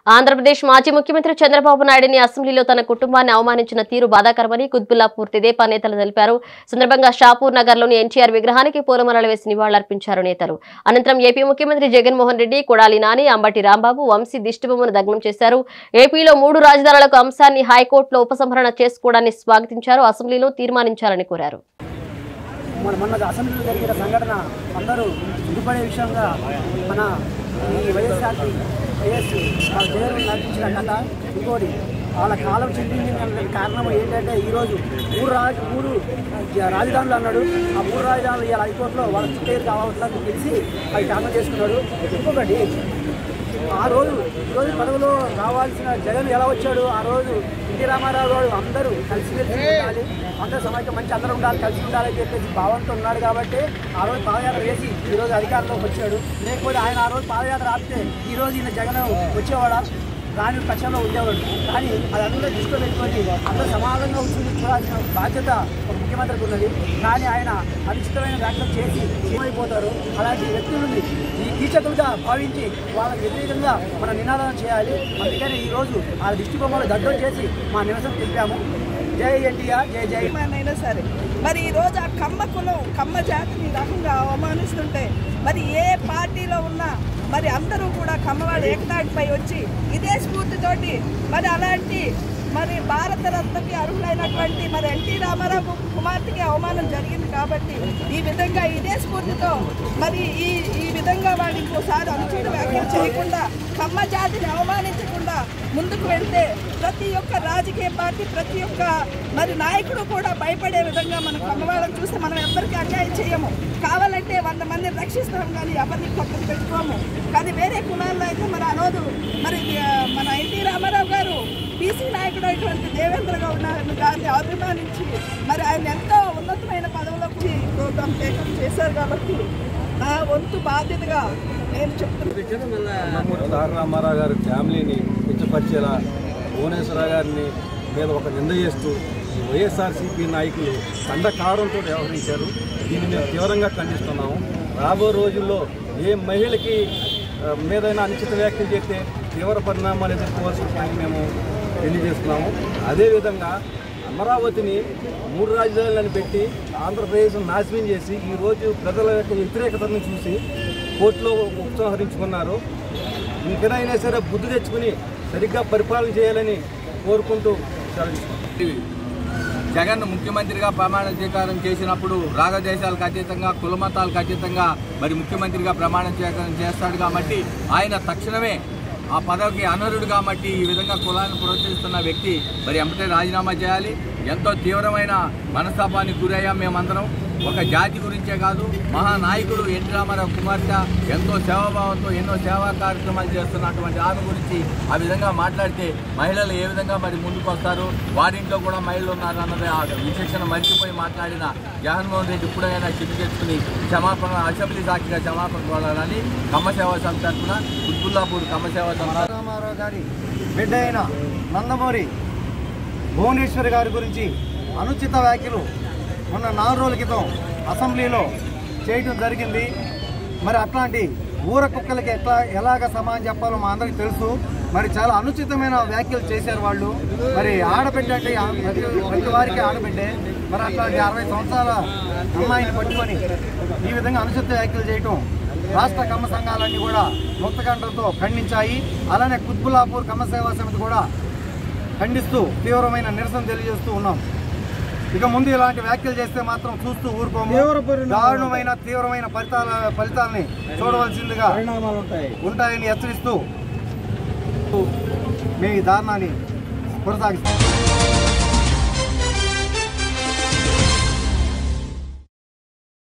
ఆంధ్రప్రదేశ్ మాజీ ముఖ్యమంత్రి చంద్రబాబు నాయుడిని అసెంబ్లీలో తన కుటుంబాన్ని అవమానించిన తీరు బాధాకరమని కుత్బుల్లాపూర్ తెదేపా నేతలు తెలిపారు. సందర్భంగా షాపూర్ నగర్లోని ఎన్టీఆర్ విగ్రహానికి పూలమాలలు వేసి నివాళులర్పించారు నేతలు. అనంతరం ఏపీ ముఖ్యమంత్రి జగన్మోహన్ రెడ్డి, కొడాలి నాని, అంబటి రాంబాబు వంశీ దిష్టిబొమ్మను దగ్నం చేశారు. ఏపీలో 3 రాజధానులకు అంశాన్ని హైకోర్టులో ఉపసంహరణ చేసుకోవడాన్ని స్వాగతించారు. అసెంబ్లీలో తీర్మానించాలని కోరారు. మొన్న అసెంబ్లీలో జరిగిన సంఘటన అందరూ ఇరుపడే విషయంగా మన ఈ వైఎస్ఆర్పీ జగన్ నడిపించిన కథ ఇంకోటి వాళ్ళ కాలం చెందింది కారణం ఏంటంటే ఈరోజు మూడు రాజధానులు అన్నాడు. ఆ 3 రాజధానులు ఇవాళ హైకోర్టులో వాళ్ళ చుట్టేరు కావాలని తెలిసి అవి క్యాన్సల్ చేసుకున్నారు. ఇంకొకటి ఈరోజు పదవిలో రావాల్సిన జగన్ ఎలా వచ్చాడు? ఆ రోజు ఎన్టీ రామారావు గారు అందరూ కలిసి ఉండాలి, అందరూ సమాజం మంచి అందరూ ఉండాలి, కలిసి ఉండాలని చెప్పేసి భావంతో ఉన్నాడు కాబట్టి ఆ రోజు పాదయాత్ర వేసి ఈరోజు అధికారంలోకి వచ్చాడు. లేకపోతే ఆయన ఆ రోజు పాదయాత్ర ఆపితే ఈరోజు ఈయన జగన్ వచ్చేవాడా? రాని పక్షంలో ఉండేవాడు. కానీ అదంతా దృష్టిలో పెట్టుకొని అందరూ సమానంగా చూడాల్సిన బాధ్యత ఒక ముఖ్యమంత్రికి ఉన్నది. కానీ ఆయన అనిశ్చితమైన వ్యాఖ్యలు చేసి ఏమైపోతారు? అలాంటి వ్యక్తులని ఈ కీచకులుగా భావించి వాళ్ళకి వ్యతిరేకంగా మన నినాదం చేయాలి. అందుకని ఈరోజు ఆ దిష్టిబొమ్మలు దగ్ధం చేసి మా నిరసన తెలిపాము. జై ఎన్టీఆర్, జై జై. అయినా సరే మరి ఈరోజు ఆ కమ్మ కులం, కమ్మ జాతిని రకంగా అవమానిస్తుంటే మరి ఏ పార్టీలో ఉన్నా మరి అందరూ కూడా కమ్మవాళ్ళు ఏకతాటిపై వచ్చి ఇదే స్ఫూర్తితోటి మరి అలాంటి మరి భారతరత్నకి అర్హులైనటువంటి మరి ఎన్టీ రామారావు కుమార్తెకి అవమానం జరిగింది కాబట్టి ఈ విధంగా ఇదే స్ఫూర్తితో మరి ఈ విధంగా వాళ్ళు ఇంకోసారి అనుచిత వ్యాఖ్యలు చేయకుండా కమ్మ జాతిని అవమానించకుండా ముందుకు వెళ్తే ప్రతి ఒక్క రాజకీయ పార్టీ, ప్రతి ఒక్క మరి నాయకుడు కూడా భయపడే విధంగా మనం కమ్మవాళ్ళని చూస్తే మనం ఎవరికి అన్యాయం చేయము. కావాలంటే 100 మందిని రక్షిస్తాం కానీ ఎవరిని పక్కన పెట్టుకోము. కానీ వేరే కులాల్లో అయితే మరి అనోదు. మరి మన ఎన్టీ రామారావు గారు బీసీ నాయకుడు అయినటువంటి దేవేంద్ర గౌడ్ గారిని అభిమానించి మరి ఆయన ఎంతో ఉన్నతమైన పదవులకు ప్రోగ్రామ్ టేకప్ చేశారు కాబట్టి నా వంతు బాధ్యతగా నేను చెప్తున్నాను. రామారావు గారి ఫ్యామిలీని కించపరిచేలా భువనేశ్వర గారిని మీద ఒక నింద చేస్తూ వైఎస్ఆర్సీపీ నాయకులు దండకారంతో వ్యవహరించారు. దీన్ని మేము తీవ్రంగా ఖండిస్తున్నాము. రాబో రోజుల్లో ఏ మహిళకి మీదైనా అనుచిత వ్యాఖ్యలు చేస్తే తీవ్ర పరిణామాలు ఎదుర్కోవాల్సిందని మేము తెలియజేస్తున్నాము. అదేవిధంగా అమరావతిని 3 రాజధానులను పెట్టి ఆంధ్రప్రదేశ్ను నాశనం చేసి ఈరోజు ప్రజల యొక్క వ్యతిరేకతను చూసి కోర్టులో ఉపసంహరించుకున్నారు. ఇంకనైనా సరే బుద్ధి తెచ్చుకుని సరిగ్గా పరిపాలన చేయాలని కోరుకుంటూ జగన్ ముఖ్యమంత్రిగా ప్రమాణ స్వీకారం చేసినప్పుడు రాగదేశాలకు అతీతంగా, కులమతాలకు అతీతంగా మరి ముఖ్యమంత్రిగా ప్రమాణ స్వీకారం చేస్తాడు కాబట్టి ఆయన తక్షణమే ఆ పదవికి అనర్హుడు కాబట్టి ఈ విధంగా కులాన్ని ప్రోత్సహిస్తున్న వ్యక్తి మరి ఎంపటే రాజీనామా చేయాలి. ఎంతో తీవ్రమైన మనస్తాపానికి గురయ్యాం మేమందరం. ఒక జాతి గురించే కాదు, మహానాయకుడు ఎన్టీ రామారావు కుమార్తె ఎంతో సేవాభావంతో ఎన్నో సేవా కార్యక్రమాలు చేస్తున్నటువంటి ఆమె గురించి ఆ విధంగా మాట్లాడితే మహిళలు ఏ విధంగా మరి ముందుకు వస్తారు? వారింట్లో కూడా మహిళలు ఉన్నారు అన్నది ఆ విచక్షణ మర్చిపోయి మాట్లాడిన జగన్మోహన్ రెడ్డి ఇప్పుడైనా చిరు చేసుకుని క్షమాపణ అసెంబ్లీ సాక్షిగా క్షమాపణ కోరాలని కమ్మ సేవా సంస్థ తరఫున కుత్బుల్లాపూర్ కమ్మ సేవా సంస్థ రామారావు గారి బిడ్డ అయిన నందమూరి భువనేశ్వర్ గారి గురించి అనుచిత వ్యాఖ్యలు మొన్న 4 రోజుల క్రితం అసెంబ్లీలో చేయడం జరిగింది. మరి అట్లాంటి ఊర కుక్కలకి ఎలాగ సమానం చెప్పాలో మా అందరికీ తెలుసు. మరి చాలా అనుచితమైన వ్యాఖ్యలు చేశారు వాళ్ళు. మరి ఆడబిడ్డ అంటే ప్రతి వారికి ఆడబిడ్డే. మరి అట్లాంటి 60 సంవత్సరాల అమ్మాయిని పట్టుకొని ఈ విధంగా అనుచిత వ్యాఖ్యలు చేయటం రాష్ట్ర కమ్మ సంఘాలన్నీ కూడా ముక్తకంఠంతో ఖండించాయి. అలానే కుత్బుల్లాపూర్ కమ్మ సేవా సమితి కూడా ఖండిస్తూ తీవ్రమైన నిరసన తెలియజేస్తూ ఉన్నాం. ఇక ముందు ఇలాంటి వ్యాఖ్యలు చేస్తే మాత్రం చూస్తూ ఊరుకోము. దారుణమైన తీవ్రమైన ఫలితాలని చూడవలసిందిగా ఉంటాయని హెచ్చరిస్తూ మేము ఈ దారుణాన్ని కొనసాగిస్తాం.